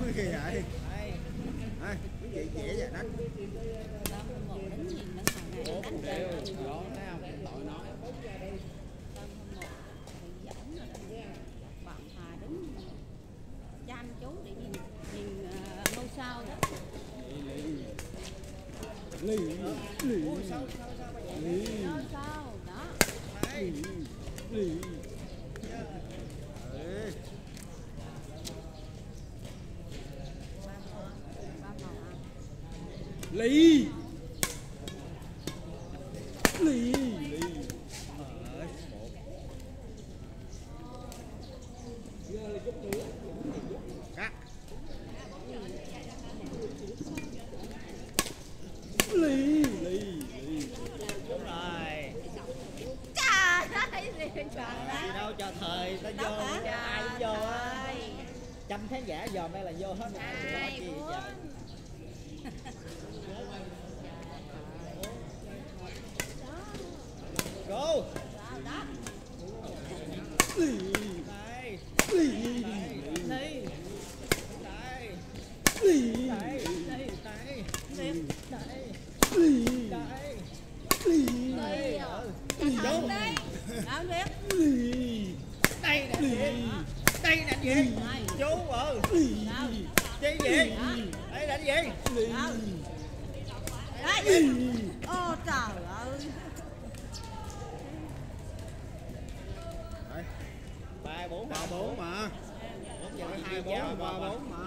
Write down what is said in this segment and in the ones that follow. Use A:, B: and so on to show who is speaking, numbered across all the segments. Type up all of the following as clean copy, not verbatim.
A: cái gì vậy? Cái gì dễ vậy đó?
B: Chăm chú để nhìn ngôi sao đó.
A: Lì
B: Ngôi sao đó.
A: lì lì lì cắt lì
C: Đúng rồi.
B: Trời ơi, gì
C: Gì đâu cho thời ta vô ai cũng vô á. Trăm khán giả dòm đây là vô hết ai cũng nói chi trời. Go.
A: lì
C: Đây.
A: lì
C: Đây. Đây.
A: lì
C: Đây. Đây. Đây.
B: Liệt.
C: Đây.
A: lì
C: Đây.
A: lì
C: Đây.
B: Đúng đấy. Đâu biết.
A: lì
C: Đây nè gì? Đây nè gì? Chú
A: lì
C: chi gì? Đây là gì?
A: lì
B: Đấy. Ô trời ơi.
C: Ba bốn
A: ba bốn mà
C: giờ
A: hai bốn ba bốn mà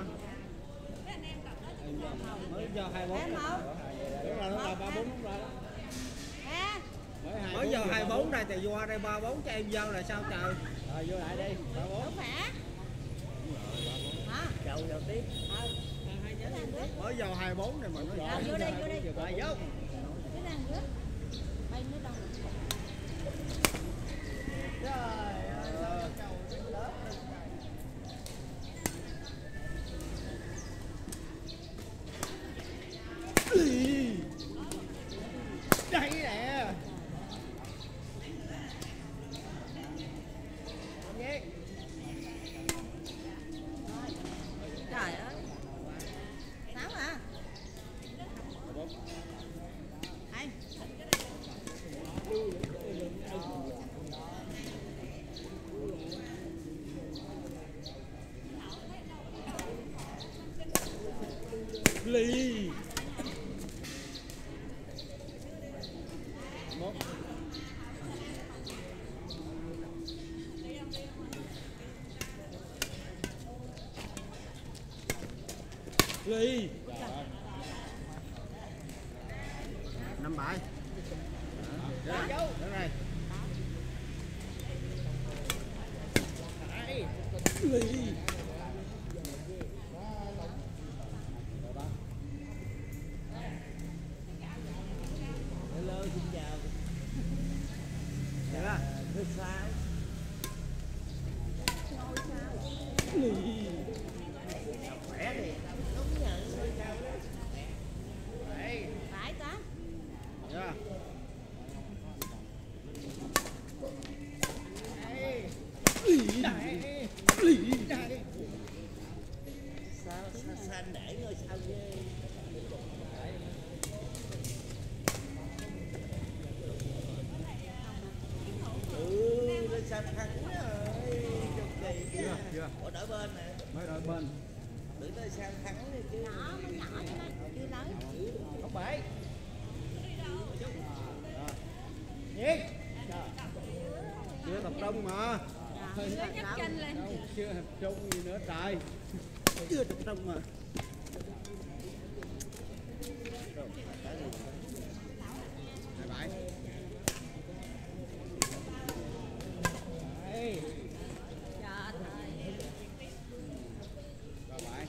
C: mới giờ 24
B: Em không?
A: đúng là ba bốn đúng rồi đó.
B: Ha?
A: Mới giờ 24 đây thì qua đây 34 cho em vô là sao trời.
C: Rồi vô lại đi. 34.
B: Đúng hả? Hả?
C: Chậu đầu tiên.
A: Mới giờ 24 này mà nó
B: Rồi vô đi, vô đi.
C: Rồi vô.
B: Cái đang rớt. Bay nó đâu rồi?
C: Trời ơi.
A: lì
C: Đây nè.
B: Trời ơi. Sáu à? Ai?
A: lì lì 5 bài
C: Rồi vô.
A: đúng rồi
C: Đây.
A: lì
C: Hello, xin chào.
A: được
C: Thứ sáu.
A: lì
C: Khỏe đi. Đúng nhận thứ sáu đó. Đây.
B: Phải ta?
A: được
C: Đây.
A: lì
C: Đây.
A: lì
C: Đây. Sao xanh để ngôi sao ghê. Ngôi sao thắng rồi. Chục kỳ
A: chưa chưa
C: Ủa đổi bên nè.
A: mới đổi bên
C: Tưởng tới sao thắng đi chứ.
B: Nhỏ mới nhỏ cho nó chưa lớn.
C: Không phải. Nhiên.
A: chưa tập trung mà
B: Chưa nhấc chân lên.
A: chưa tập trung gì nữa trời chưa tập trung mà hai bảy
C: Đây.
B: Trời ơi.
A: ba bảy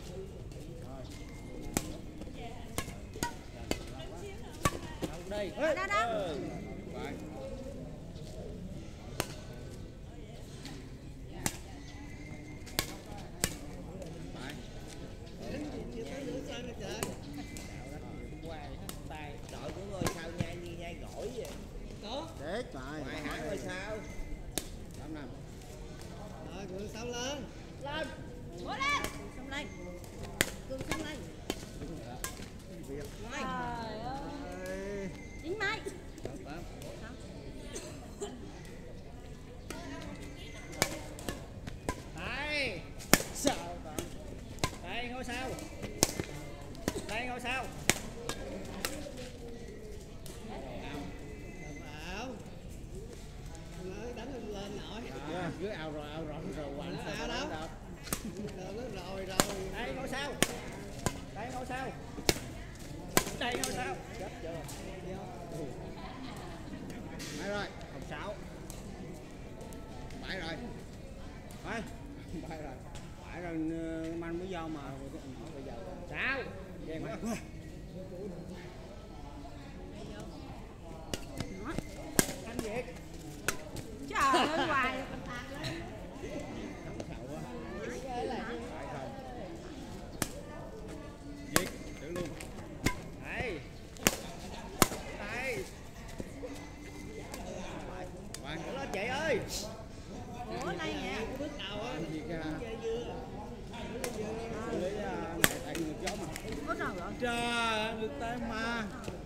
C: Đâu đây.
B: Đó đó đó.
A: bảy
C: Đội của ngôi sao nhai như nhai gỏi vậy.
A: chết rồi
C: Ngoài hãng ngôi sao.
A: 5 năm
C: Rồi, ngôi sao lên.
B: Lên. Ngồi lên. Xong lên.
C: sao. Đây ngôi sao.
A: Bảo nói đánh lên nổi
C: Cứ ao rồi quạnh
A: sao đâu rồi
C: đây ngôi sao. Đây ngôi sao. Đây ngôi sao. Chết chưa.
A: phải rồi
C: Hồng 6.
A: phải rồi phải
C: Bay rồi.
A: phải rồi man mới do mà
C: Bây giờ sao? Về mà. Anh Việt.
B: Trời ơi hoài.
A: Việt giữ luôn
C: Đây. Đây.
A: Quang
C: Lên chị ơi.
B: Ủa đây nè.
A: bước đầu á Việt lấy mẹ tại người gió mà
B: Ủa rồi rồi.
A: trời được tay mà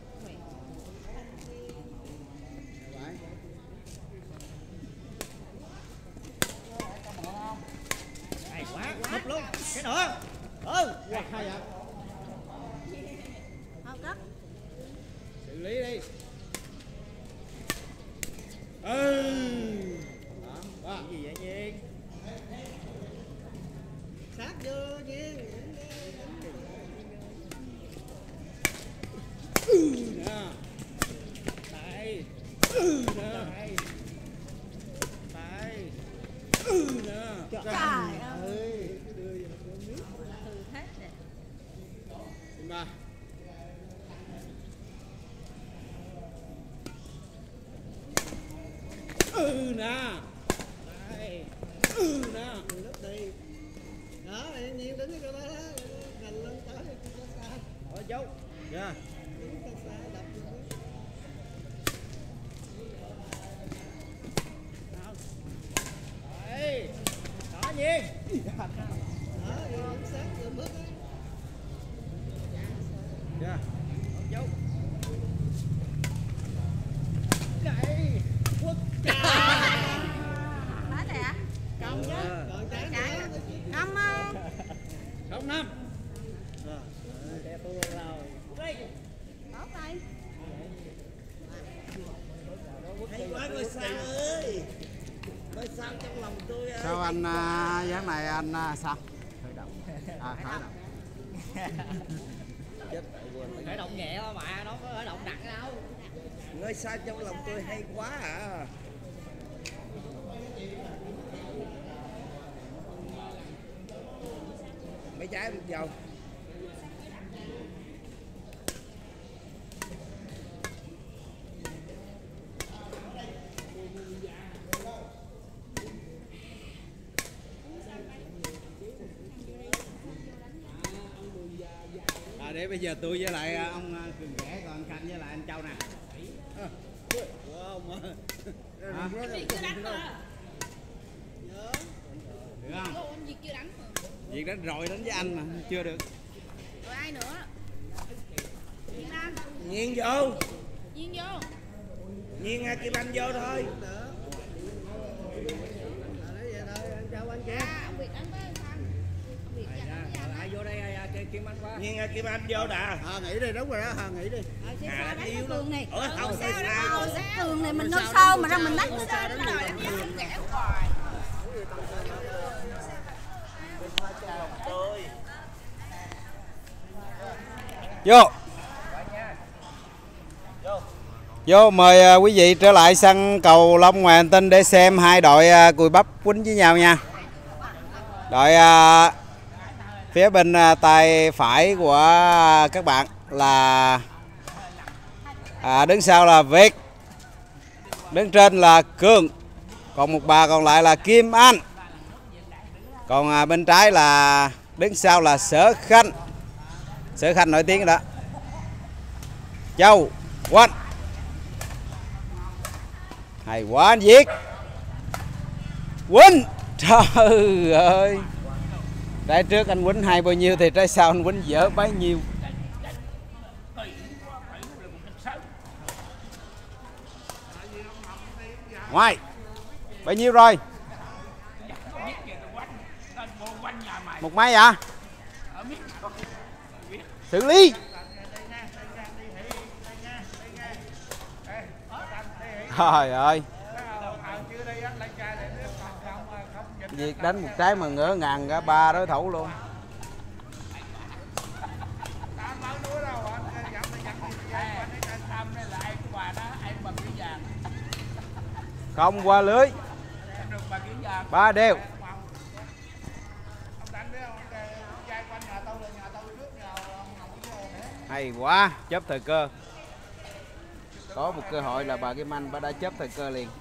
A: phải
C: Hay quá. Húp luôn. Cái nữa. Ừ.
A: Wow, hay vậy
B: Không cất.
A: xử lý đi ừ đó
C: Cái gì vậy Nhiên?
A: sát vô nhiên nè
C: Đây.
A: nè
C: Đây. Đây.
A: nè
B: Trời ơi.
A: ơi
B: Thử hết nè.
A: ba nè
C: Đây.
A: nè lớp đi đó tự nhiên đứng cái đó gần lên tới xa
C: Ôi chú.
A: dạ
C: Đây. Đó Nhiên.
A: dạ
C: Chú. Đây. Quốc trà.
B: Hết rồi hả?
A: còn trái
B: Trái. Năm ơi.
A: không năm
C: Để tôi rồi. Đây.
B: Tốt đây.
A: hay quá ngôi sao ơi ngôi sao trong lòng tôi ơi
D: Sao anh dáng này anh sao? Khởi động. À khởi động.
C: Khởi động nhẹ thôi mà, nó có khởi động nặng đâu.
A: ngôi sao trong lòng tôi hay quá à mấy trái được dầu để bây giờ tôi với lại ông Cường Ghẻ còn anh Khanh với lại anh Châu nè wow, hả?
B: Việc chưa đánh mà.
A: Được không?
B: Cô anh Việt chưa đánh mà.
A: Việc đánh rồi đánh với anh mà chưa được
B: Rồi ai nữa? Việt Nam.
A: Nhiên vô
B: Nhiên vô.
A: Nhiên Kim Anh vô thôi
B: À, ông Việt đánh với anh Phan. Ông Việt đánh với anh.
C: Ai vô đây Kim Anh qua.
A: Nhiên Kim Anh vô đã nghỉ đi đúng rồi đó nghỉ đi
B: Sao đánh cái Cường này?
A: ủa không
B: Sao
A: sao
B: đó? Cường này mình đâu sao mà ra mình đánh nó sao nó đòi đánh không ghẻ hoài.
D: Vô. Vô mời quý vị trở lại sân cầu Long ngoài hành tinh để xem hai đội cùi bắp quýnh với nhau nha. Đội phía bên tay phải của các bạn là đứng sau là Việt, đứng trên là Cường, còn một bà còn lại là Kim Anh, còn bên trái là đứng sau là Sở Khanh. Sở Khanh nổi tiếng rồi đó. Châu Quanh. Hay quá anh Việt. Quýnh. Trời ơi. Trái trước anh quýnh hay bao nhiêu thì trái sau anh quýnh dở bấy nhiêu. Ngoài. Bao nhiêu rồi? Một mấy vậy? xử lý. Trời ơi, Việt đánh một trái mà ngỡ ngàng cả 3 đối thủ luôn. Không qua lưới. 3 đều. Hay quá, chớp thời cơ. Có một cơ hội là bà Kim Anh bà đã chớp thời cơ liền.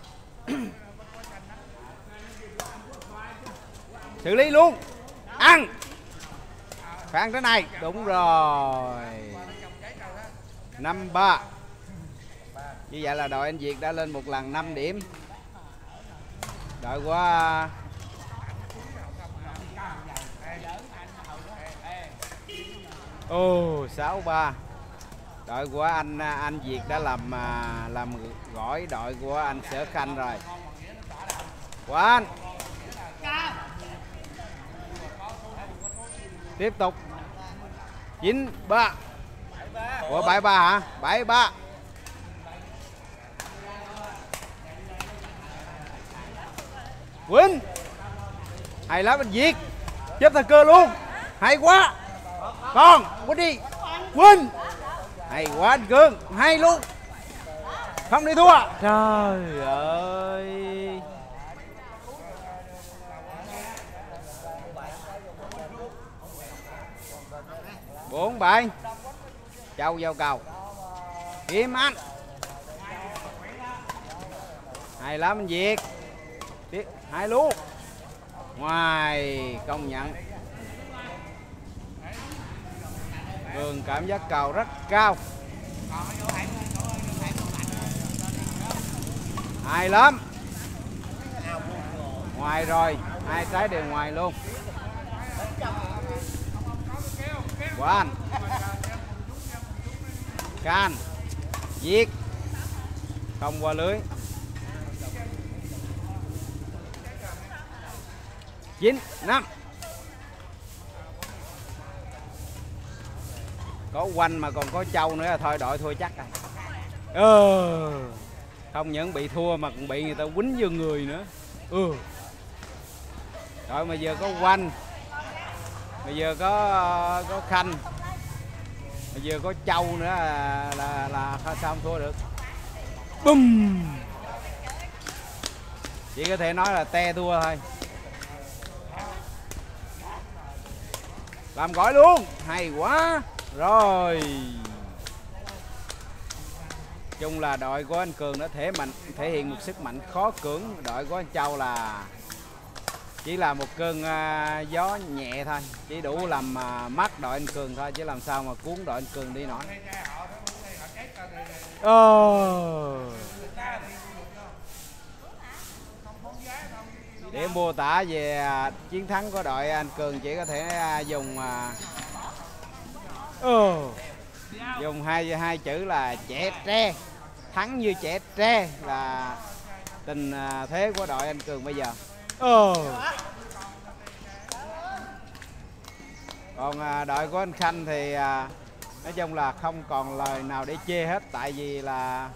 D: Xử lý luôn. Ăn. Phán thế này, đúng rồi. 5-3. Như vậy là đội anh Việt đã lên một lần 5 điểm. Đội của 6-3. Đội của anh Việt đã làm gỏi đội của anh Sở Khanh rồi. Quá anh. Tiếp tục. 9-3. Ủa 7-3 hả? 7-3. Quỳnh. Hay lắm anh Việt. Chớp thời cơ luôn. Hay quá. Con, Quỳnh đi. Quỳnh. Hay quá anh Cường. Hay luôn. Không đi thua. Trời ơi. Bốn bảy. Châu vào cầu. Kim Anh. Hay lắm anh Việt. Hay luôn. Ngoài, công nhận. Cường cảm giác cầu rất cao. Hay lắm. Ngoài rồi, 2 trái đều ngoài luôn. Quá anh. Can. Việt. Không qua lưới. 9-5. Có Quanh mà còn có Châu nữa là thôi đội thua chắc rồi. Không những bị thua mà còn bị người ta quýnh vô người nữa. Rồi mà giờ có Quanh, bây giờ có Khanh, bây giờ có Châu nữa là sao không thua được. Bum. Chỉ có thể nói là te thua thôi. Làm gỏi luôn. Hay quá. Rồi. Chung là đội của anh Cường đã thể hiện một sức mạnh khó cưỡng. Đội của anh Châu là chỉ là một cơn gió nhẹ thôi, chỉ đủ làm mắt đội anh Cường thôi, chứ làm sao mà cuốn đội anh Cường đi nổi. Để mô tả về chiến thắng của đội anh Cường chỉ có thể dùng hai chữ là trẻ tre. Thắng như trẻ tre là tình thế của đội anh Cường bây giờ. Còn đội của anh Khanh thì nói chung là không còn lời nào để chê hết, tại vì là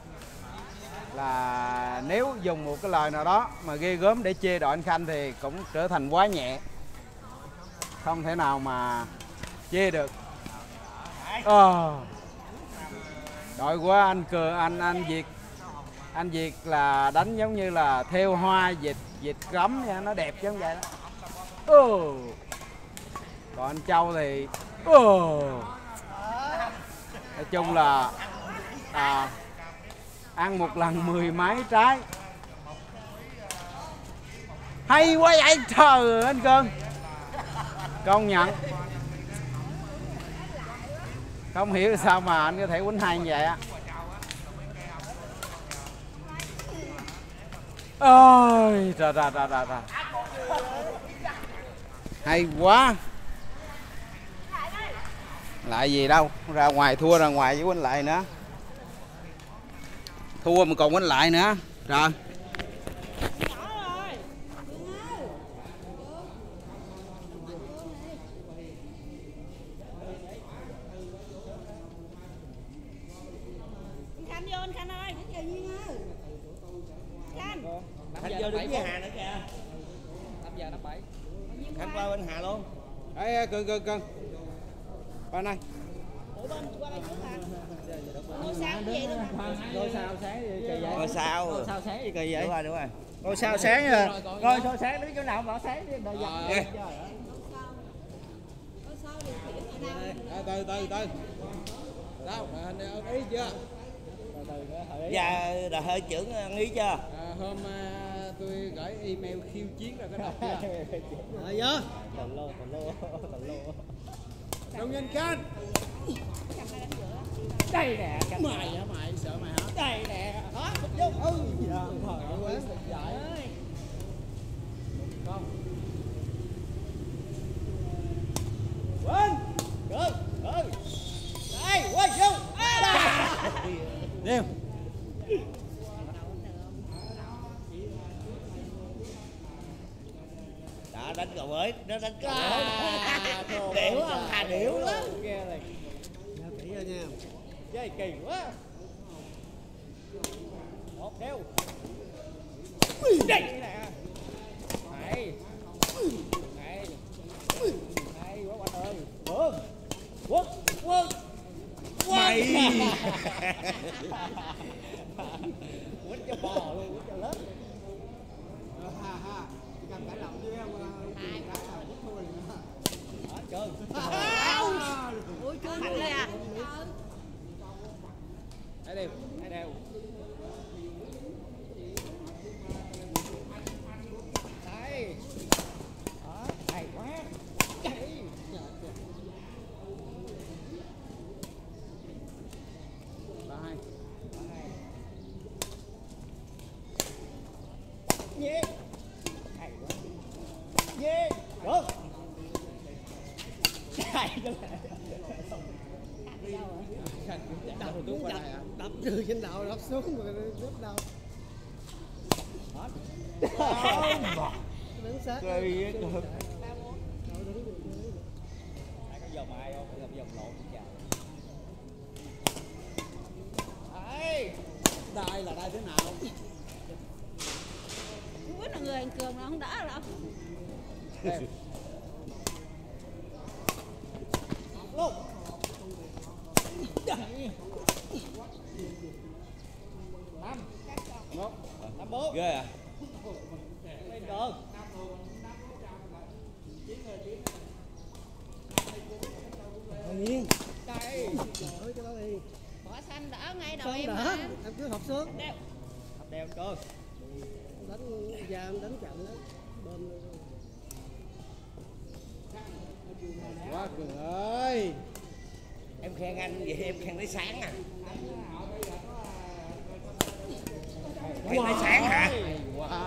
D: nếu dùng một cái lời nào đó mà ghê gớm để chê đội anh Khanh thì cũng trở thành quá nhẹ, không thể nào mà chê được. Đội của anh Cường, anh Việt là đánh giống như là theo hoa vịt gấm nha, nó đẹp giống vậy đó. Còn anh Châu thì nói chung là ăn một lần 10 mấy trái. Hay quá vậy trời anh Cường. Công nhận. Không hiểu sao mà anh có thể quýnh hay như vậy á. Ôi trời. Hay quá. Lại gì đâu, ra ngoài thua ra ngoài chứ quýnh lại nữa. Thua mà còn quýnh lại nữa. Trời.
B: anh Khanh ơi. Giờ Duyên ơi. Khanh.
E: Khanh vô đứng với Hà nữa kìa.
C: 5:57.
E: Khanh qua bên Hà luôn.
D: Ê, cưng. Qua này.
B: Ủa bên qua đây trước hả? Ngôi sao cái gì nữa mà?
C: Ngôi sao sáng gì kỳ vậy?
E: Ngôi sao.
C: Ngôi sao sáng gì kỳ vậy?
E: Đúng rồi.
C: Ngôi sao sáng à? Ngôi sao sáng đứng chỗ nào mà sáng đi đợi giật.
E: Ghê.
B: Ngôi sao điều khiển ở đâu?
A: từ đâu anh ý chưa?
E: Dạ đã hơi trưởng ăn ý chưa?
A: Hôm tôi gửi email khiêu chiến rồi có đọc chưa? Vô
C: Tần lô.
A: Đồng nhân Khanh.
C: Đây nè.
A: Mày hả mày sợ mày hả?
C: Đây nè. Đó, một vô. Dạ, trời ơi, giỏi. Con. Quên. Đây, quay vô.
A: Đeo.
E: Đã đánh cầu mới, nó đánh cầu mới. Điểu không? Hà điểu lắm.
C: Nghe này.
A: Kỹ rồi nha.
C: Chơi kỳ quá. Một đeo. Đây nè. Này. Quá quanh ơi. Quất.
E: Mày.
C: Quất cho bò luôn, quất cho lớn.
A: Chỉ cần cải động với em cái nào cũng thua liền đó.
C: Đó, chơi.
B: Ui chưa mạnhเลยà?
C: Hai đều. Đây. Đó, hay quá. Đây.
A: Ba hai.
C: Yeah. Hay quá. Yeah. Được. Hay quá.
A: Đập xuống đập từ trên đầu đập xuống rồi rớt đầu. Đứng sát.
E: Kỳ á.
C: Có dòng ai không? Có dòng lộn chào. Đây.
A: Đai là đai thế nào?
B: Không biết là người anh Cường nó không đỡ đâu.
C: Luôn. Đây. 5. 4.
E: Ghê à?
C: Lên đường.
A: Nhiên.
C: Đây.
A: Ơi cái đó đi.
B: Bỏ xanh đỡ ngay đầu
A: Không
B: em
A: đỡ.
B: mà.
A: Em cứ học xuống.
B: Đeo.
C: Học đeo cơ.
A: Đánh giam đánh chậm đó. Bên quá Cường ơi.
E: Em khen anh vậy em khen tới sáng à? Khen tới sáng hả?
A: Hay quá.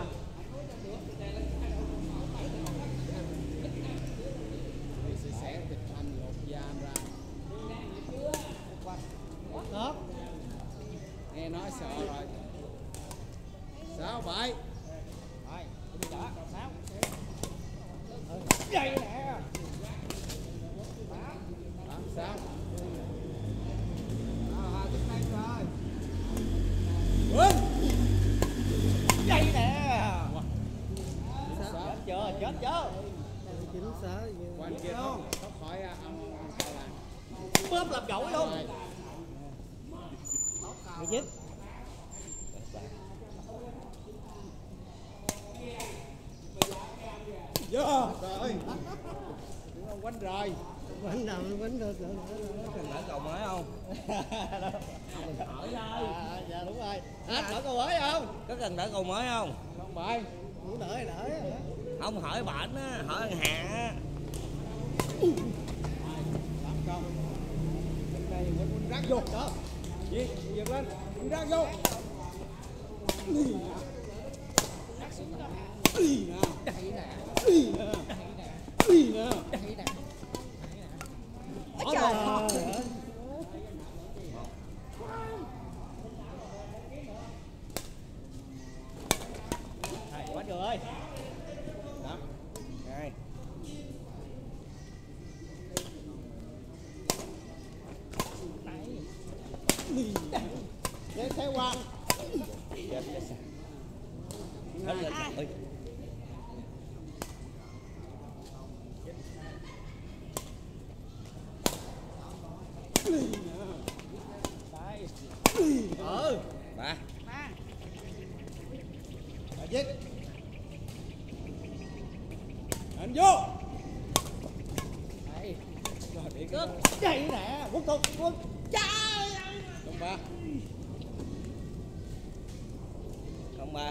A: Sẽ thịt anh lột da anh ra. Tốt. Nghe nói sợ rồi. 6-7.
C: Rồi, đi chở. 6. Đây nè.
A: 8-6. Tiếp ngay rồi.
C: Đây nè.
A: Chết
C: Chết chưa?
A: chính xác. Qua anh kia thoát khỏi ông sao làm.
C: Bóp làm gội luôn.
A: Người chết. Vô rồi. Quánh rồi. Quánh nào quánh thôi.
E: Cần đỡ cầu mới không?
C: Hỏi thôi. Dạ đúng rồi. Anh hỏi câu mới không?
E: Có cần đỡ cầu mới không?
A: Không phải. Muốn đợi.
E: Không hỏi bệnh á, hỏi ăn Hà á.
A: Làm công. Bên đây quánh rác vô đó. Gì? Giật lên. Quánh rác vô.
C: Đây nè.
B: Ôi trời ơi.
C: Hay quá trời ơi.
E: Đó. Đây.
C: Kéo theo Đây.
E: Ba.
B: Ba.
A: Bà giết.
C: Anh vô. Đây. Rồi bị cái đây nè, quất tục, quất. Trời ơi.
E: Không ba. Không ba.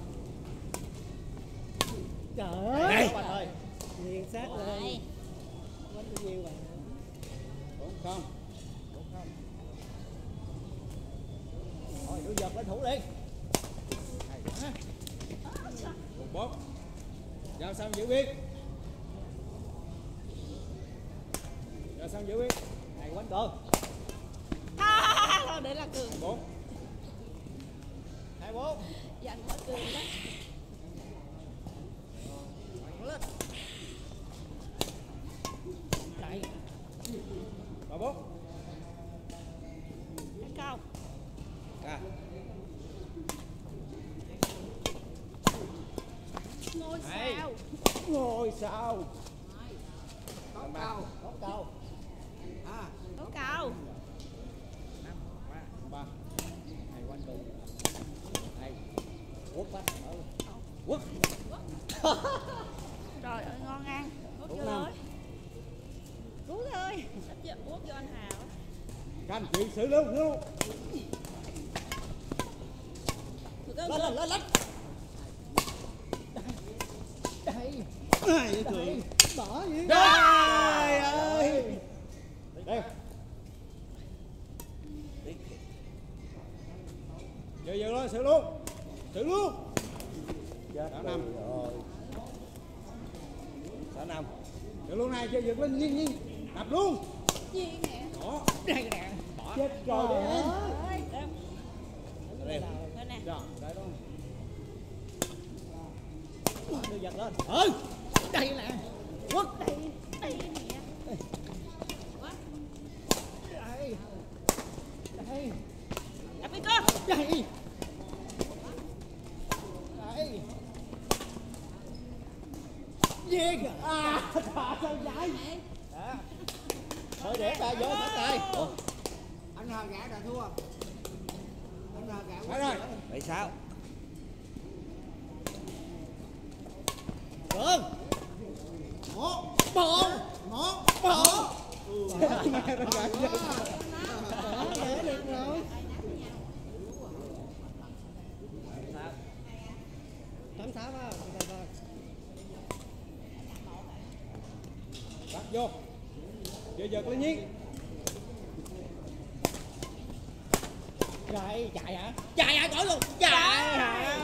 C: Trời
E: Này.
C: ơi. Bạn ơi.
A: Nghiền sát lên.
B: Đây.
A: Quánh bao nhiêu bạn?
C: 4-0. Thôi đưa giật lên thủ liền. Hay quá. 1-4. Giao sao giữ biết. Giao sao giữ biết. Hay quánh cường.
B: Thôi để là Cường.
C: 4. 2-4.
B: Dành quá Cường đó.
C: Lên. Chạy. 3-4.
B: Cao.
E: Ca.
B: Ngôi
C: Hay.
B: sao.
C: Ngôi sao.
A: Có cao.
C: Có cầu.
A: À.
B: Đố cao.
C: 3. Hay quanh cường. Hay. Quất bắt. Quất.
B: Trời ơi ngon ăn. Rút vô
C: 4-5.
B: thôi. Rút thôi. Sắp giờ rút vô anh Hào.
C: Canh chuyện xử luôn luôn.
B: Lên
C: Lên lên lên. Đây.
A: Ai vậy Cường? Bỏ gì?
C: Trời ơi. Đây. Giờ luôn xử luôn. Xử luôn. Chết 5.
E: 6-5.
C: Xử luôn này chơi giật lên nhiên nhiên. Đập luôn.
B: Gì nè.
C: Đó. Đây nè. Chết rồi.
B: Ơi.
E: Đây.
B: Đây nè.
C: Rồi, đây luôn. Đưa giật lên. Ừ. Đây nè. Quất.
B: Đây. Đây nè. Quá.
C: Đây. Đây.
B: Đập đi con.
C: Đây. Đây. Giết. À, trời ơi vậy. Đó. Thôi để ta vô hết rồi.
A: Anh Hào gã đã thua. Anh Hào gã.
C: Phải rồi.
E: 7-6.
C: Cường.
A: 1
C: 1
A: 1
C: 1.
A: Mẹ nó gã. Để được rồi. 86 á.
C: Bắt vô. Giờ giật lên nhiên. Chạy, chạy hả? Chạy hả? Gọi luôn. Chạy hả?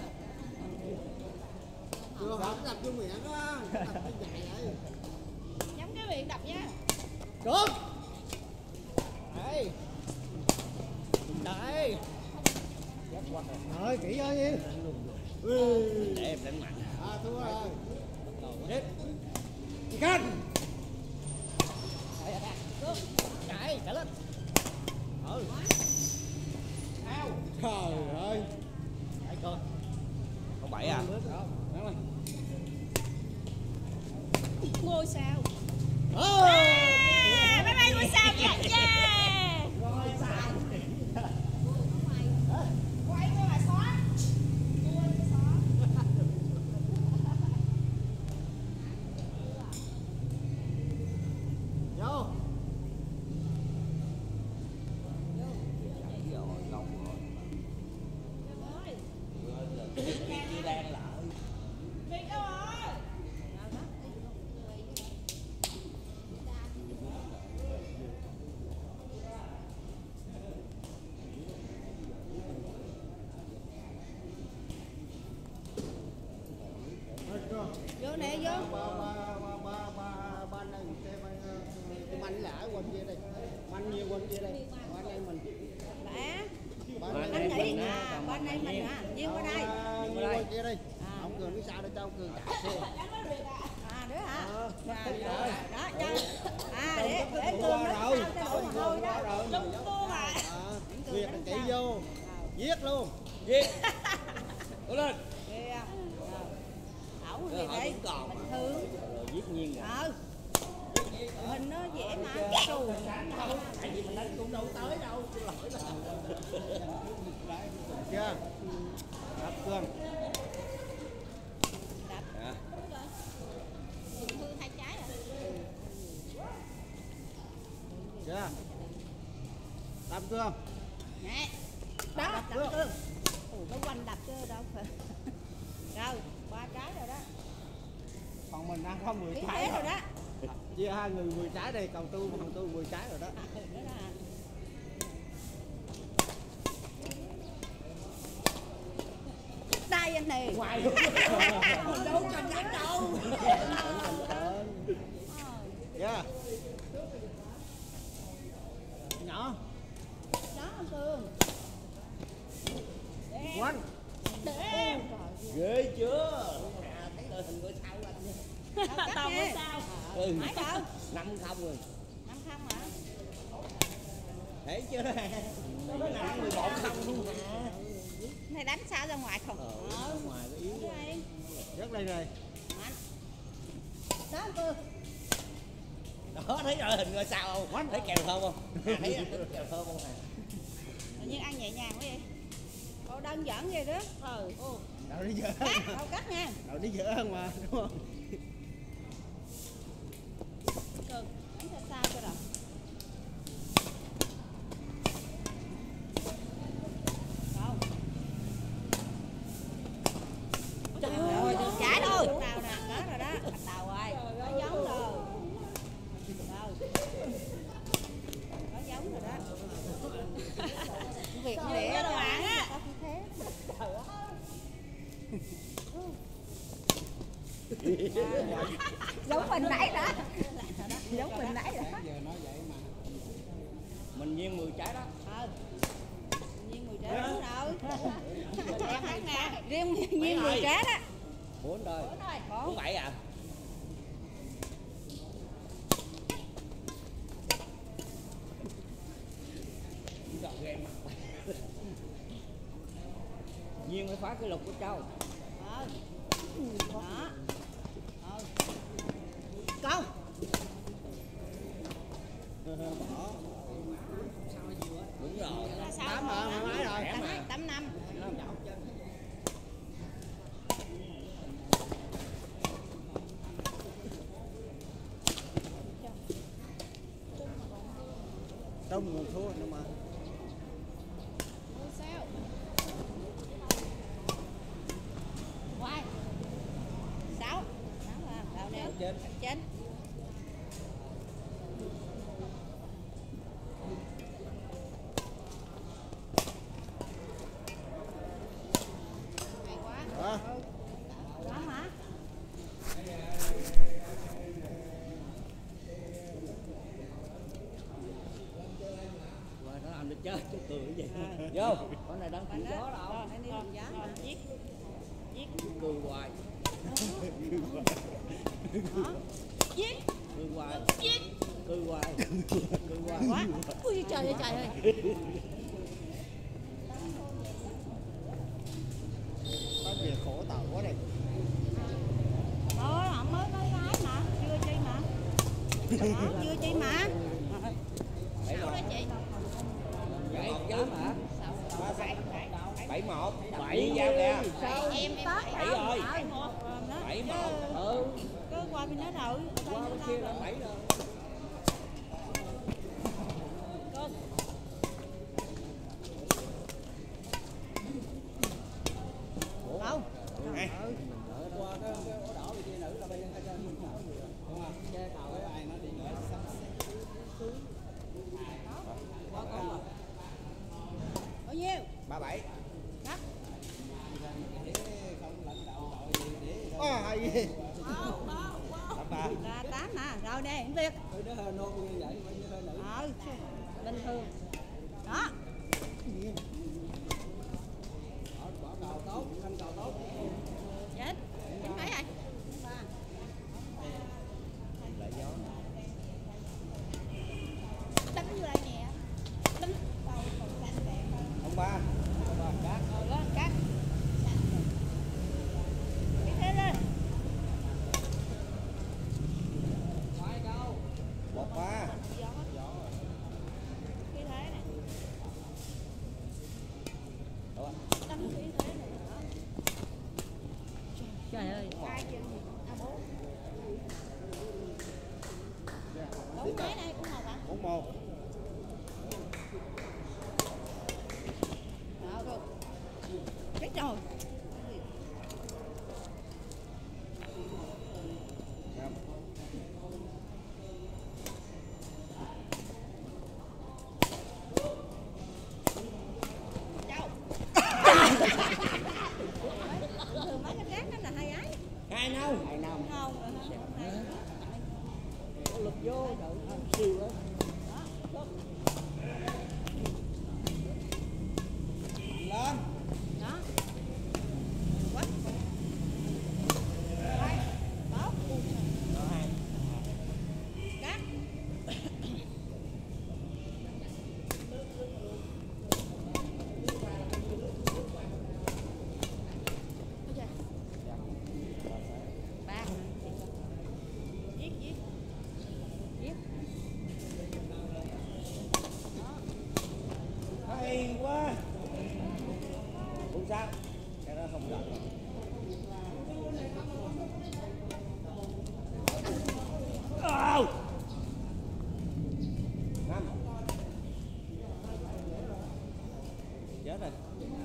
A: Chưa học đập vô miệng á. Đập cái dài vậy.
B: Nhắm cái miệng đập nha.
C: Được. Đây. Đây.
A: Rồi kỹ ơi gì?
E: Để em đánh mạnh.
A: À thua rồi.
C: Chết. Canh. Chạy, chạy lên. Ừ. Ao. Trời ơi. Chạy con.
E: Có 7 à?
C: Đó, lên.
B: Ngôi sao.
C: Yeah,
B: bye bye ngôi sao nha. Yeah. Quay với bà xóa.
A: Vô.
E: Chưa đang lại.
B: Việt đâu rồi? Vô nè vô.
A: Ba này xem anh lại quên kia đây. Anh nhiều quên kia đây. Ba này mình.
B: Anh nghĩ bên đây mình hả? Duyên qua đây.
A: Nhiều quên kia đây. Ông Cường biết sao đâu cho ông Cường chạy xe.
B: Đứa hả? Đó cho. Để Cường nó sao cho đổ mồ hôi đó. Lung tung à.
A: Việc là chạy vô. Giết luôn.
E: Giết. Cố lên.
B: Kìa. Ổng thì đây bình thường.
E: Rồi giết nhiên rồi.
B: Mình nó dễ mà. Trù.
E: đánh cũng đâu tới đâu. Lỗi là.
A: Chưa? Đập cương.
B: Đập.
C: Dạ.
B: Hư hai trái rồi.
A: Chưa? Đập cương.
B: Nè. Đó, đập cương. Ủa, nó quanh đập chứ đâu phải. Rồi, 3 trái rồi đó.
A: Còn mình đang có 10
B: Ý
A: trái
B: thế rồi đó.
A: Chia hai người 10 trái đây, còn tôi 10 trái rồi đó.
B: Đó là đây anh này.
E: Ngoài luôn. Đâu cần đánh đâu.
A: Chưa? Nhỏ.
B: Đó anh Cường.
A: Quanh.
B: Để.
E: Ghê chưa? À, thấy đội hình của sao anh nha.
B: Tao có sao?
E: Ừ.
B: Mấy đâu?
E: 5-0 rồi.
B: 5-0 hả?
E: Thấy chưa? Nó nói 11-0 luôn hả?
B: Này đánh sao ra ngoài không?
E: Ngoài có yếu.
B: Đây.
A: Rất đây này.
B: Mạnh. Đó anh Cường.
E: Đó, thấy đội hình rồi sao không? Thấy kèo thơm không? À, thấy kèo thơm không hả?
B: Tự nhiên ăn nhẹ nhàng quá vậy. Cô đơn giản vậy đó. Ô.
A: Đâu đi dở.
B: Cắt, đâu cắt nha.
A: Đâu đi dở hơn mà, đúng không?
B: Cường, đánh sao sao cho rồi. Không. Trời ơi, đừng trái thôi. Tao nè, có rồi đó. Bắt đầu rồi. Có giống rồi. Đâu. Có giống rồi đó. Việc lẹ đâu bạn á. Giống mình nãy đó. Giống mình nãy đó.
E: Mình nhiên 10 trái đó.
B: Nhiên 10 trái đúng rồi. Em hắn nè, riêng nhiên 10 trái đó.
E: 4 rồi. 4 7 à? Nhiên phải phá cái lục của Châu.
B: Đó. Công.
E: Đúng rồi.
B: Là sao?
A: 8 mà, mấy rồi?
B: 8 năm.
A: Đông một thua nhưng mà.
B: Sao? Quay. 6. 6 à, đâu nè. Trên. Hay quá.
A: Đó.
B: Đó hả?
E: Rồi nó làm được chơi chút cười vậy. Vô, con này đang chịu gió đâu.
B: Anh đi làm giá rồi, giết. Giết.
E: Cười hoài.
B: Đó. Giết.
E: Cười hoài.
B: Giết.
E: Cười hoài. Cười hoài.
B: Quá. Ui trời ơi trời ơi.
A: Có việc khổ tàu quá đây.
B: Thôi, họ mới lái mà, chưa chi mà. Đó, chưa chi mà.
E: Bảy
B: Sáu đó chị.
E: Bảy chứ hả? 7-1. 7
B: Em
E: giao kìa.
B: em tết
E: 7 rồi.
B: 7-1 đó.
E: 7-1. Ừ.
B: Cứ qua bên đó rồi.
E: Qua bên kia là 7 rồi.
B: Không.
A: Qua cái ổ đỏ bị nữ là bây giờ cho mình mở vừa. Đúng không? Che tàu cái ai nó đi nữa sắp
B: Bao nhiêu?
E: 37.
B: Đó.
A: hay gì?
B: Là 8 nè. Rồi nè, anh Việt.
A: Nó hơi nôn như vậy, như hơi nữ.
B: Bình thường. Đó.
A: Bỏ cầu tốt, thanh cầu tốt.
B: Chết. Chết mấy rồi? 3.
E: Lại gió.
B: Đánh vô đây nè. Đánh.
E: Ông ba.
B: Cắt. Rồi đó, cắt. Đi thế lên.
E: 1-3.
B: Gió. Đi
A: 1.
B: Đó rồi. Chết rồi. Thường mấy cái rác đó là hay ấy.
E: 2-5.
B: Không rồi hả?
E: Có lực vô, trời siêu đó.
A: Lên.
B: Đó. Quá. Đây. Tốt.
E: Rồi 2.
B: Cắt. Ba. Viết.
E: Hay quá. Không sao. Cái đó không được. Oh! 5. Chết rồi.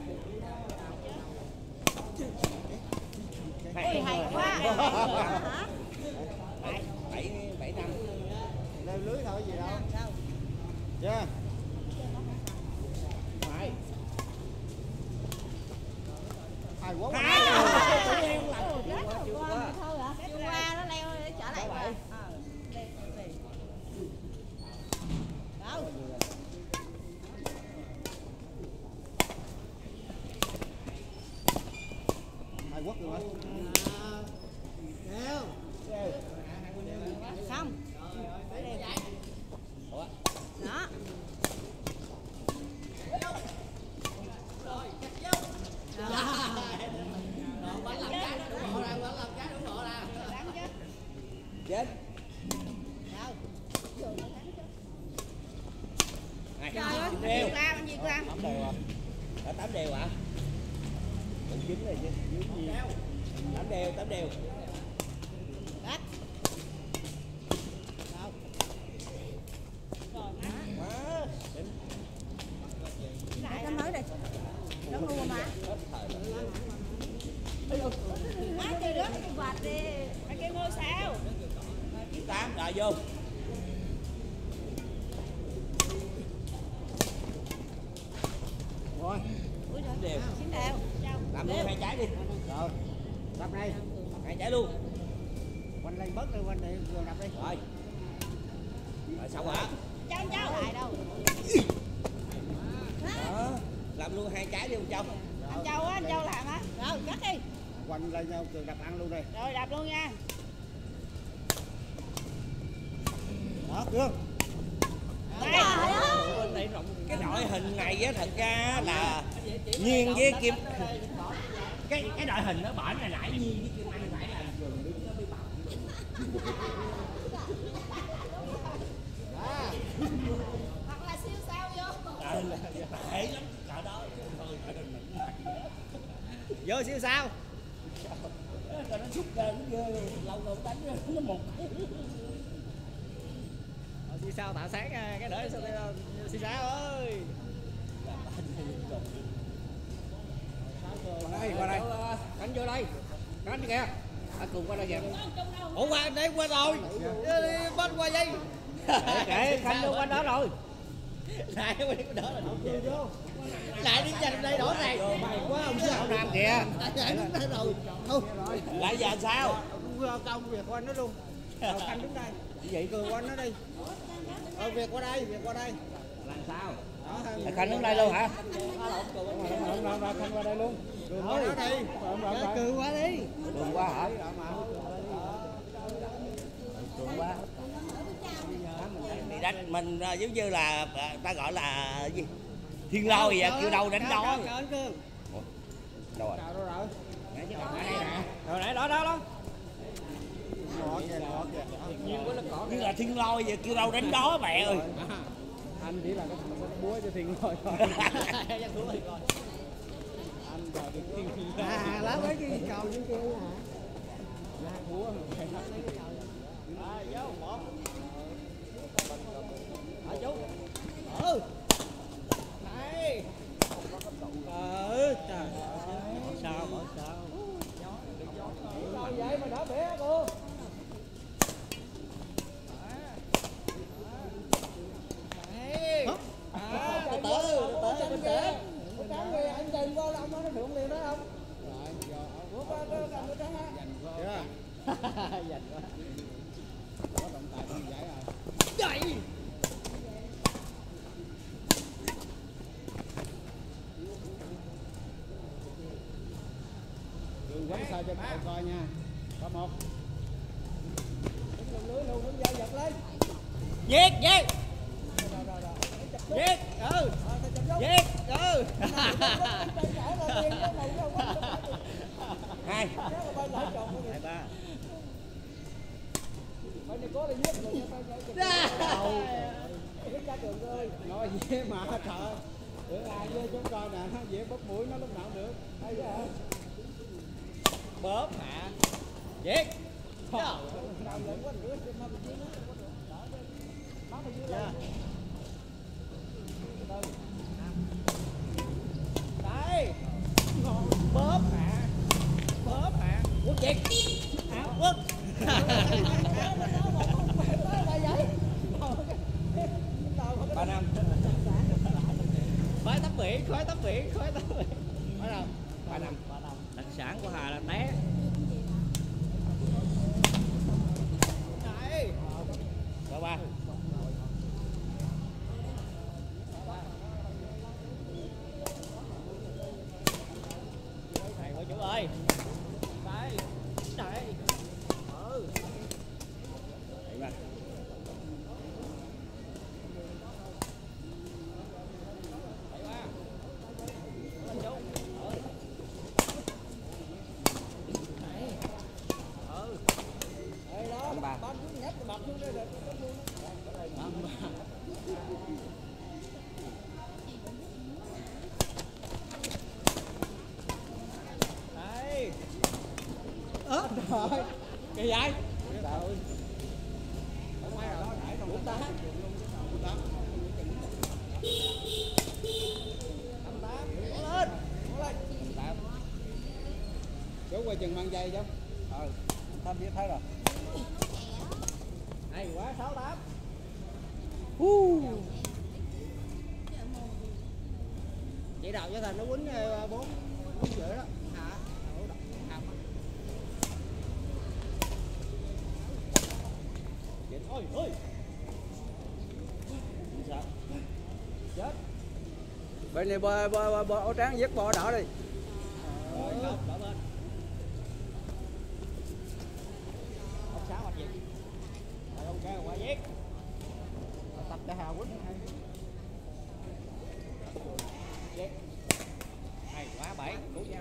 B: Ôi hay quá. Hả?
E: 7 năm.
A: Leo lưới thôi gì đâu.
B: Đâu?
A: Chưa?
E: Phải.
A: Hay quá.
B: Chưa qua nó leo để trở lại mà. Đâu?
A: Hay quá rồi. Leo.
B: Xong.
E: Ủa?
B: Đó.
E: Chết.
B: Đâu?
E: Này,
B: Trời ơi,
E: chín
B: bao
E: đều.
B: nhiêu gram, bao nhiêu gram?
E: 8 đều à? Đã 8 đều hả? Cũng 9 rồi chứ. Dưới nhiều. 8 đều, 8 đều.
B: Cắt. Đâu? Rồi, má.
E: Má.
B: Lại cái mới đây. Đúng luôn mà.
E: Hết thời rồi.
B: Má chơi đó cái vạt đi. Mấy cái ngôi sao.
E: 8 rồi vô.
A: Rồi.
B: Ui trời.
E: Đều.
B: Chín đều.
E: Làm luôn 2 trái đi.
A: Rồi. Đập này.
E: 2 trái luôn.
A: Quanh lên bớt đi, quanh này rồi đập đi.
E: Rồi. Rồi xong hả?
B: Cháu lại đâu?
E: Đó. Làm luôn 2 trái đi ông Châu.
B: Anh Châu á, anh Châu làm á. Rồi, cắt đi.
A: Quanh lên nhau rồi đập ăn luôn đây.
B: Rồi đạp luôn nha.
A: Đó, được.
B: Đây.
E: Cái đội hình này á thật ra là Nhiên với Kim. Cái đội hình nó bển này nãy Nhiên với Kim Anh phải là trường đứng nó mới bật.
B: Hoặc là siêu sao vô.
E: Tệ lắm trời đó.
A: Vô siêu sao?
E: Nó xúc ra nó ghê lâu lâu đánh nó một.
A: Siêu sao tạo sáng cái đỡ siêu sao ơi. Qua đây. Đánh vô đây. Đánh kìa. Anh cùng qua đây kìa. Ủa qua đây qua rồi. Bên qua dây.
E: Kệ Khanh đâu qua đó rồi.
A: Lại qua đây đỡ là vô. Lại đi giành đây đổ này. Mày quá ông sao
E: Nam kìa.
A: Lại đứng đây rồi. Không.
E: Lại giờ sao?
A: Công việc qua nó luôn. Khanh đứng đây.
E: Vậy
A: Cường qua nó đi. Việc qua đây, việc qua đây.
E: làm sao?
A: Đó,
E: Khanh đứng đây luôn hả?
A: Khanh qua đây luôn. Cường qua nó đi. Cường qua đi.
E: Cường qua hả? Cường qua. Đi đánh mình giống như là ta gọi là gì? Thiên lôi vậy, kêu đâu đánh đó. Đâu rồi?
A: Rồi nãy đó. Ngọt kìa. Nhiên quá nó cỏ.
E: Như là thiên lôi vậy, kêu đâu đánh đó mẹ ơi.
A: Anh chỉ là cái búa cho thiên lôi thôi. Anh giờ được thiên lôi. Lá mấy cái cầu như kia hả? Lá búa. Vô một.
C: Này.
E: Trời. Bỏ sao.
C: Sao vậy mà đỡ bể cô.
E: Từ từ bình tĩnh.
C: Anh Trần vô là ông nói nó thượng liền đó không? Rồi, giờ dành quá. Có động tài không giải rồi.
A: Chạy.
C: Đường quánh sao cho cậu coi nha. Có một. Lưới luôn, đứng dao giật lên.
E: Giết.
A: Giết.
E: Giết. Hai. Hai ba.
C: Phải này có là giết rồi nha. Nói dễ mà trời. Bữa ai với chúng con nè, nó dễ bóp mũi nó lúc nào được. Hay vậy hả?
E: Bóp hạ. Giết.
C: Đấy.
E: Bóp hạ. Quốc Việt. Quốc. Ba năm. Khói tắm biển. Ba năm. Đặc sản của Hà là té.
C: Đấy.
E: Rồi ba. Thầy của chú ơi.
C: Đấy. Đấy.
E: Thầy ba.
C: Đấy.
E: Rồi. Kỳ vậy?
C: Không ai rồi đó, đẩy đồng ta. Lên. Chú qua chừng mang dây chứ. Thăm biết thấy rồi. Hay quá 68. Chỉ đầu cho thành nó quýnh 4 rưỡi đó. Hả?
E: Ôi ôi. Sao?
C: Chết.
D: Bên này bò áo trắng giết bò đỏ đi.
E: Rồi, đỏ bên. Ông Sáu hoặc gì? Rồi ok, qua giết.
C: Tập để hào quýnh.
E: Giết. Hay quá 7, cứu nhau.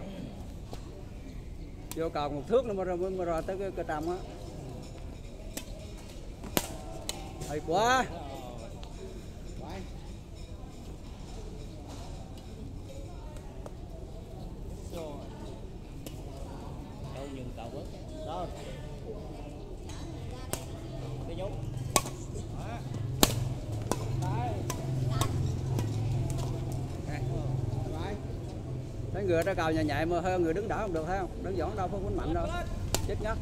D: Vô còn một thước nữa mới rồi tới cái trầm á. Hay quá.
C: Rồi.
E: Đâu nhường cậu bớt. Rồi. Cái dấu. Đó.
C: Đấy. Rồi.
D: Thấy người ra cào nhạy mà hơn người đứng đỡ không được, thấy không? Đứng dõng đâu có quýnh mạnh đâu. Chết ngắt.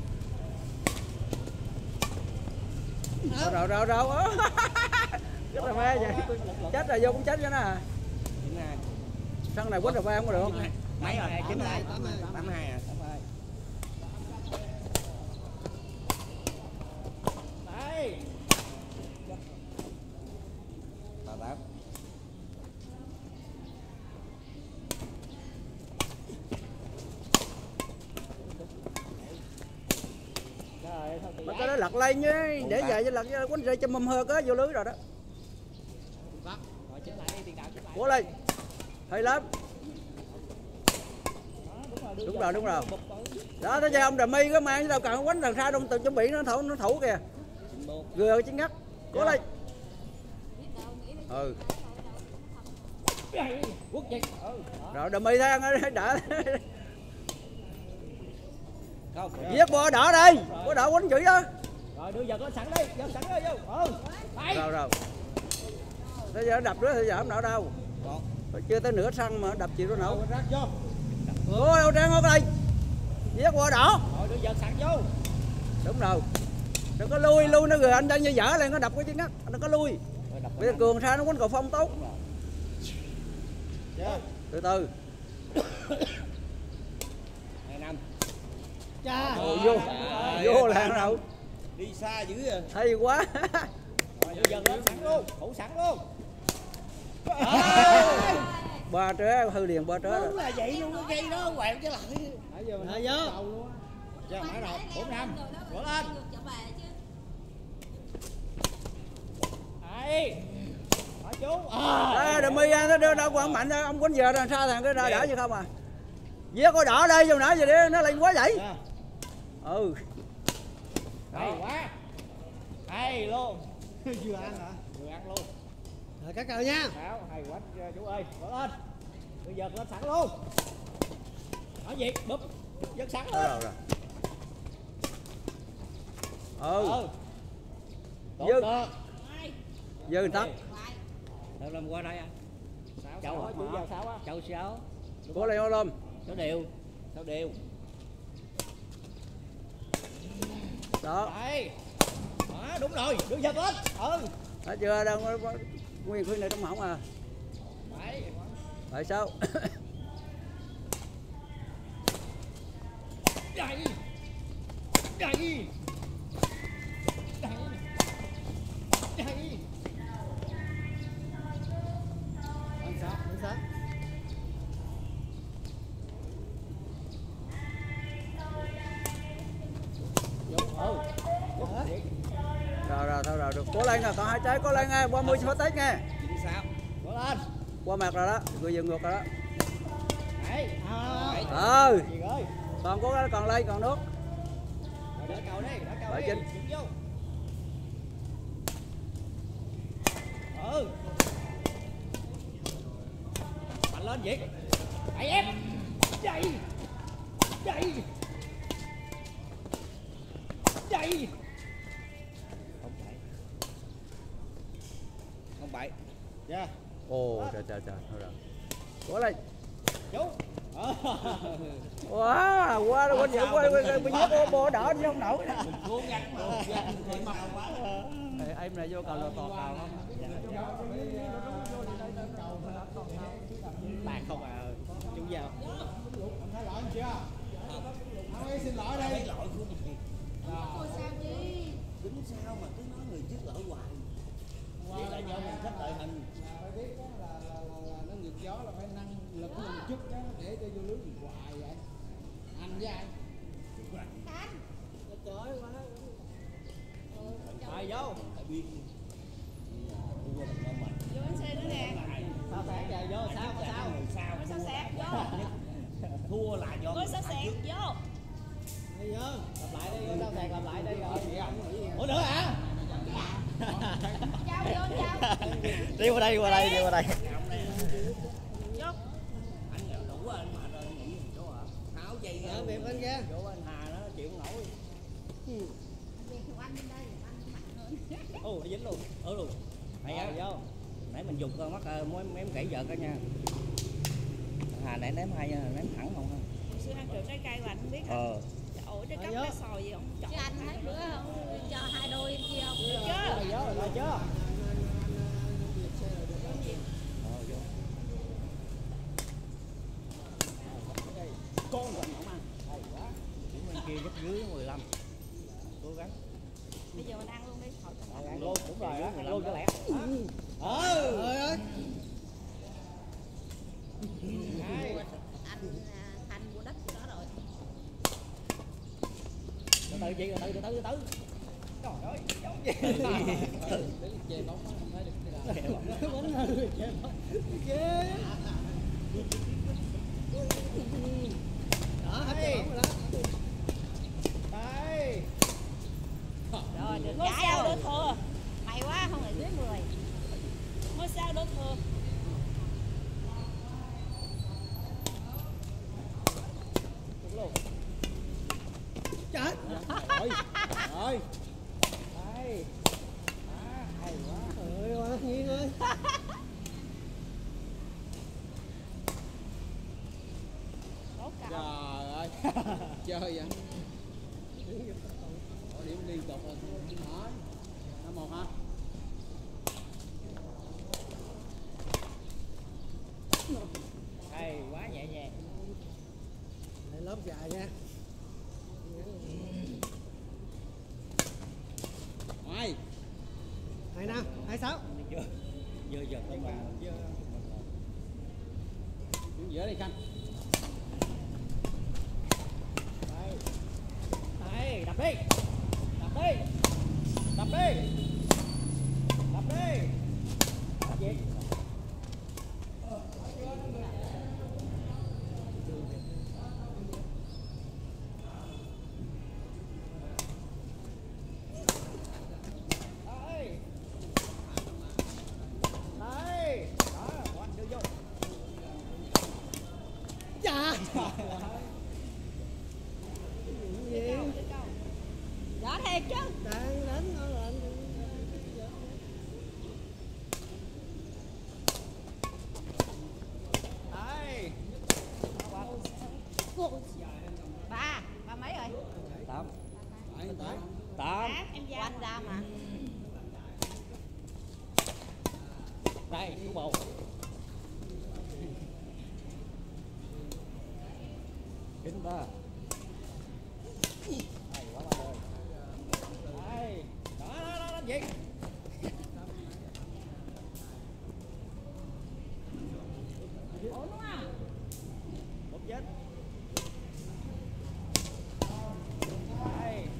D: Rồi. Chết rồi mê vậy. Chết rồi vô cũng chết cho nó à.
E: 92.
D: Sân này quýnh rồi phải không có được không?
E: Mấy rồi? 92. 82 à.
C: Đấy.
E: 38.
D: Mà cái đó lật lên nhé, để về cho lật quánh rơi cho mâm hơ có vô lưới rồi đó.
E: Rồi chính lại đi, tiền đạo chính lại.
D: Cố lên. Hay lắm. Đúng rồi. Đó thấy chưa ông Đà Mi có mang chứ đâu cần quánh đằng sau đông từ chuẩn bị nó thủ kìa. Gừa chính ngắt. Cố lên. Ừ.
E: Quốc Việt.
D: Rồi Đà Mi thấy ăn đã.
E: Không.
D: Giết bò đỏ đi. Bò đỏ quánh chửi đó.
E: Rồi đưa giật nó sẵn đi, giật sẵn đi vô.
D: Rồi.
C: Bây giờ đập nữa thì giờ không nổi đâu. Chưa tới nửa sân mà đập chịu nó nổ. Ôi đâu Trang ngót đây. Giết qua đỏ.
E: Rồi đưa giật sẵn vô.
C: Đúng rồi. Đừng có lui nó rồi anh đang như dở lên nó đập cái chân ngắt, đừng có lui. Bây giờ Cường sao nó quánh cầu phong tốt. Từ từ.
E: Năm.
C: Vô là đâu.
E: Đi xa dữ rồi.
C: Hay quá.
E: Rồi đưa giật lên sẵn luôn, thủ sẵn luôn.
C: Ba tré hư liền ba tré rồi.
E: Đúng là vậy luôn, cái dây đó quẹo chứ lại.
C: Nãy giờ mình thấy đầu luôn á.
E: Giờ mở đầu 4-5. Bỏ lên. Đấy. Hỏi chú.
C: Đừng mi ra nó đưa đâu quăng mạnh ông quánh giờ ra sao thằng cái đỡ như không à. Giết coi đỏ đây vô nãy giờ đi nó lên quá vậy. Ừ.
E: Hay quá. Hay luôn. Vừa ăn hả? Vừa ăn luôn.
C: Rồi các cờ nha.
E: Sao? Hay quá chú ơi. Bỏ lên. Bây giờ lên sẵn luôn. Nói gì? Búp. Giật sẵn luôn.
C: Rồi. Ừ.
E: Tốt đó.
C: Dư tắt.
E: Đâu làm qua đây à? Cháu hả? Chú vào 6 á. Cháu 6.
C: Cố lên ôm.
E: Sáu đều. Sáu đều.
C: Đó.
E: Đấy. Đó, đúng rồi, đưa giật lên. Ừ.
C: Thấy chưa, đang nguyên khuyên này trong hỏng à.
E: Đấy.
C: Tại sao?
E: Đây. Đây. Đây. Đây.
C: Anh sát. Rồi thôi được. Cố lên nha, còn 2 trái cố lên nha, 30 phút Tết nha.
E: Chính sao? Cố lên.
C: Qua mặt rồi đó, người dừng ngược rồi đó.
E: Đấy.
C: Gì ơi. Còn cố gắng còn lên còn nước.
E: Rồi đỡ cầu đi, đỡ cầu
C: Đỡ
E: đi.
C: Chinh.
E: Chỉnh vô. Ừ. Mạnh lên Việt. Đẩy em. Chạy. Chạy. Chạy. Không bậy. Dạ.
C: Ồ, trời, thôi rồi. Cố lên.
E: Chú.
C: Wow, qua đâu bây giờ bộ đỏ chứ không nổi.
E: Cố gắng mà.
C: Em này vô cầu là toàn cầu không?
E: Bạc không à. Chú vào.
C: Thay lỗi chưa? Ông xin lỗi đây.
E: Lỗi của mày. Tính sao mà cứ nói người trước lỗi hoài. Vậy là do mình thích đội hình.
C: Phải biết là nó ngược gió là phải năng lực mình chút đó để cho vô lưới hoài vậy. Anh với ai? Trời quá.
E: Ai vô? Tại biết.
B: Vô bánh xe nữa nè.
E: Sao sáng trời vô? Sao?
B: Sao sẹt vô.
E: Thua là do
B: Sao sẹt vô.
E: Đi vô. Làm lại đi, sao sẹt làm lại đi rồi. Ủa nữa hả?
B: Chào vô chào.
E: Đi qua đây.
B: Vô.
E: Anh đủ anh mà rồi nghỉ chỗ hả? Tháo dây ra.
C: Việc anh kia.
E: Chỗ anh Hà nó chịu không nổi.
B: Việc của anh bên đây, anh mạnh hơn.
E: Ồ, nó dính luôn. Luôn. Hay á. Vô. Nãy mình dùng con mắt em gãy vợ cả nha. Hà nãy ném hay nha, ném thẳng không ha.
B: Hồi xưa ăn trộn trái cây mà anh không biết hả? Ổi trái cóc trái sòi gì không chọn. Chứ anh thấy bữa không cho 2 đôi em kia không? Được chưa?
E: Rồi chưa? Con quạnh không ăn. Hay quá. Bên kia gấp dưới 15. Cố gắng.
B: Bây giờ mình ăn luôn đi.
E: Ăn luôn, đúng rồi đó, ăn luôn cho lẹ.
C: Ơi ơi.
B: Anh mua đất của nó rồi.
E: Từ chị từ từ. Trời ơi, giống gì.
C: Chè bóng không thấy được. Bóng hư chè bóng. Ghê. Đó, hết chè bóng rồi đó.
E: Đây.
B: Rồi, được ngôi sao đỡ thừa. May quá không phải dưới 10. Ngôi sao đỡ thừa.
C: Chết. Rồi. Rồi.
E: Đây. Hay quá.
C: Trời ơi, Nhiên ơi. Chơi vậy. Có điểm liên tục rồi. Nói. 5-1 hả?
E: Hay quá nhẹ nhàng.
C: Đây lớp dài nha. Ngoài. 2-5, 2-6.
E: Vừa giật lên bàn chứ.
C: Đứng giữa đi Khanh.
E: Đây, đập đi. Đập đi. Đập đi. Đập đi. Đập gì? Đây. Đây. Đó, quanh đưa vô.
C: Chà.
B: Đó thiệt chứ.
C: Đang đánh nó lên.
E: Đây.
B: Ba mấy rồi?
E: 8.
C: 8.
E: 8.
B: Em ra. Quanh ra mà.
E: Đây, số 1. Kính 3. Hay quá ba ơi. Đây. Đó, gì?
B: Ủa đúng không?
E: Một chết. Đây.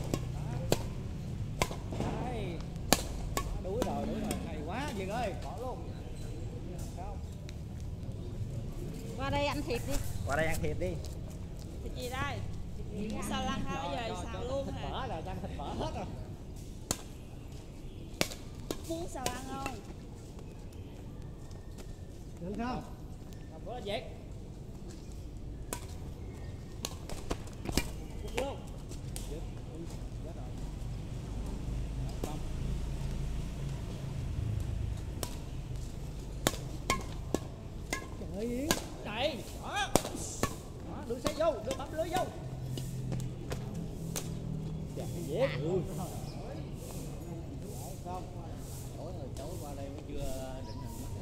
E: Đây. Đuối rồi, hay quá Duyên ơi, bỏ luôn. Không.
B: Qua đây ăn thịt đi.
E: Qua đây ăn thịt đi.
B: Thịt gì đây? Sao lăn ha bây giờ xào luôn
E: Thịt
B: hả?
E: mỡ rồi, đang thịt mỡ hết rồi.
B: Muốn xào lăn không?
C: Được không?
E: Làm bữa dệt. Cút luôn.
C: Trời Yến.
E: Chạy. Đó. Đó, đưa xe vô, đưa bấm lưới vô. Dạ, dễ.
C: Không. Tối qua đây mới chưa định hình mắt.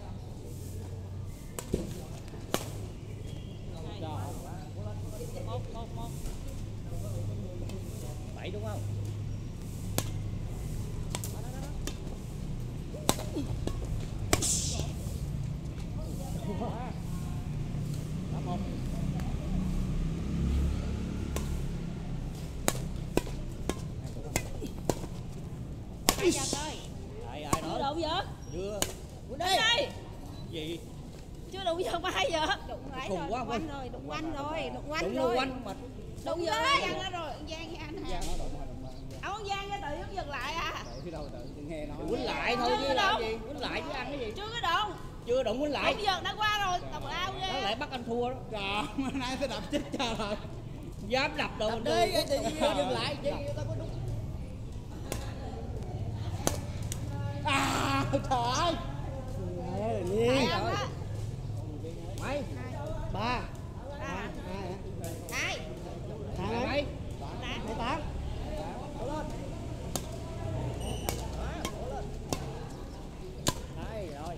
B: Một.
E: 7 đúng không?
C: Đó, 1.
B: Ai giờ coi.
E: Ai
B: Chưa
E: nói?
B: đủ giờ?
E: Chưa.
B: Đến đây.
E: Gì?
B: Chưa đủ giờ mà 2 giờ. Đụng lại
E: Khùng
B: rồi,
E: quá
B: đụng quanh rồi, đụng quanh rồi, đụng quanh
E: Đúng
B: rồi.
E: quanh mà.
B: Đụng giờ Giang đó rồi, Giang nha anh hả? Ông Giang cái tự dừng lại à?
C: Tự đâu tự nghe nói.
E: Quýnh lại thôi chứ làm gì? Quýnh lại chứ ăn cái gì?
B: Chưa có đụng.
E: Chưa đụng quýnh lại.
B: Ông giật đã qua rồi, tào lao
E: Đó
B: ghê.
E: lại bắt anh thua đó.
C: Trời, hôm nay phải đập chết trời rồi.
E: Dám đập đồ
C: Đập
E: đi,
C: đi,
E: đi
C: Ờ.
E: dừng lại chứ tao có đúng.
C: À, trời ơi.
B: Tại
C: Nhiên.
B: ông á.
E: Mấy?
C: 3.
B: À,
C: 2.
B: đây.
E: Mấy?
B: Đây.
C: 8.
E: Đổ lên. Đó, đổ lên. Đây rồi.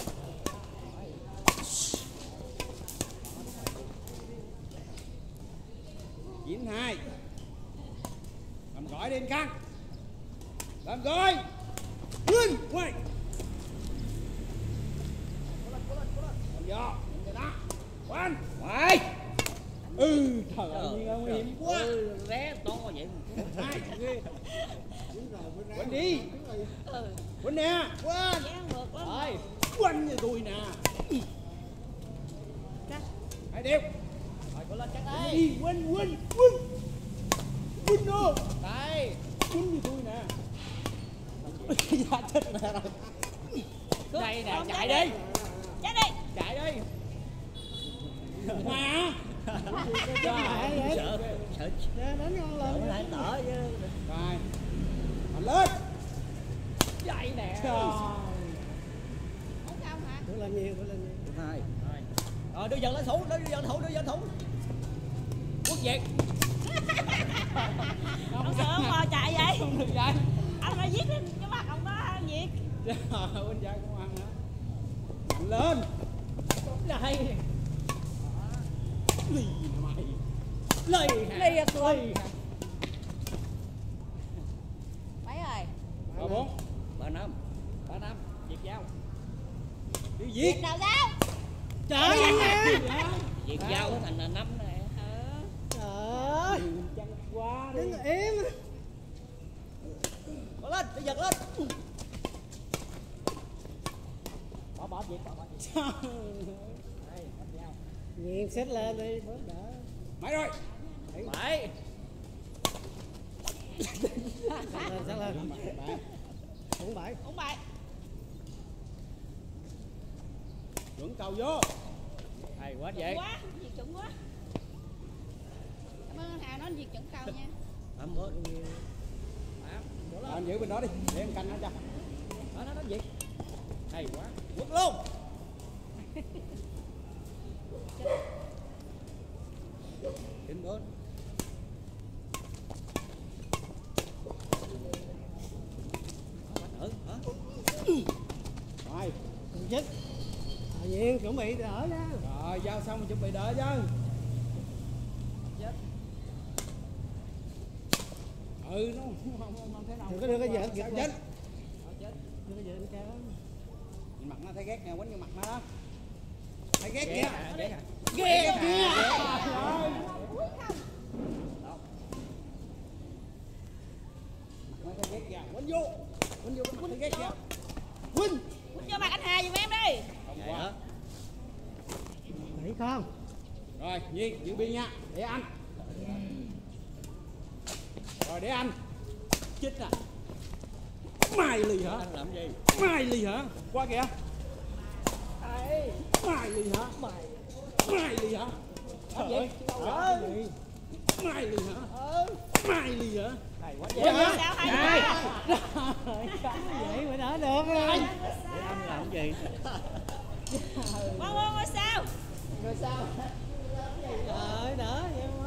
C: 92. Làm gọi đi anh Khang. Làm gọi. Lên, quay. Làm vô, làm đó. Quanh.
E: Mày.
C: Trời ơi, nguy hiểm quá.
E: Ré to vậy.
C: Hai. Quanh đi. Quanh nè. Quanh.
B: Giang ngược lắm.
E: Rồi.
C: Quanh như tôi nè.
B: Ra.
C: Hai điều.
E: Rồi cô lên chắc đây.
C: Đi, quanh. Quanh nữa.
E: Đây.
C: Quanh như tôi nè. Dạ chết mẹ rồi.
E: Đây nè,
B: Không,
E: chạy
B: chạy
E: đi.
B: Chết đi.
E: Chạy đi.
C: Mà.
E: Sợ. Sợ.
C: Đánh ngon lên.
E: Sợ lại tở chứ.
C: Rồi. Mạnh lên.
E: Chạy nè.
C: Trời.
B: Không sao hả?
C: Tôi lên nhiều.
E: Hai. Rồi đưa dần lên thủ, đưa dần thủ. Quất
A: vậy.
B: Ông sợ ông mò chạy vậy.
A: Không được vậy.
B: Ông phải giết lên cái mặt ông đó Việt.
A: Bên trái cũng ăn hả? Mạnh lên. Đây. Lì hả mày? Lì hả?
B: Lì à cười.
A: Lì hả?
B: Mấy rồi?
A: 34
E: 35
A: 35 Việt giao. Đi
B: Việt
A: Việt.
B: nào sao?
A: Trời ơi.
E: Việt giao nó thành là 5 này.
C: Trời
A: Chăng quá đi.
C: đừng im.
A: Bỏ lên, phải giật lên. Bỏ Việt, bỏ Việt. Đây, bắt giao.
C: Nghiêng xếp lên đi bớt đỡ.
A: Mấy rồi? 7.
C: Sát lên. 47.
B: Uống bậy.
A: Chuẩn cầu vô. Hay quá vậy.
B: Chuẩn quá, Việt chuẩn quá. Cảm ơn anh Hà nói Việt chuẩn cầu nha.
E: 81
A: Anh giữ bên đó đi, để em canh nó cho. Đó Việt. Hay quá. Quất luôn.
E: Đến 4
A: Rồi.
C: Dứt. Nhiên chuẩn bị đỡ ra.
A: Rồi, giao xong chuẩn bị đỡ chứ. Ừ, nó không thế nào.
C: Đừng có đưa cái vợt
A: giật
C: giật
A: chết.
C: Đưa cái vợt lên cao.
A: Mặt nó thấy ghét nè, quánh vô mặt nó đó. Thấy ghét kìa.
C: Ghê kìa.
A: Nó thấy ghét kìa, quánh vô. Quánh vô, nó thấy ghét kìa. Quánh.
B: Quýnh cho mặt anh Hà giùm em đi.
A: Không qua.
C: Thấy không?
A: Rồi, Nhiên, giữ biên nha, để anh. Rồi, để anh. Chích à. Mày lì hả?
E: anh làm gì?
A: Mày lì hả? Qua kìa. Mày lì hả? Mày lì hả?
C: Trời ơi.
A: Mày lì hả? Mày lì hả? Hay quá
B: Ủa, sao hay quá?
C: Vậy mà đỡ được rồi.
E: Để anh làm gì?
B: Ngôi sao?
C: Rồi sao? Trời ơi đỡ vậy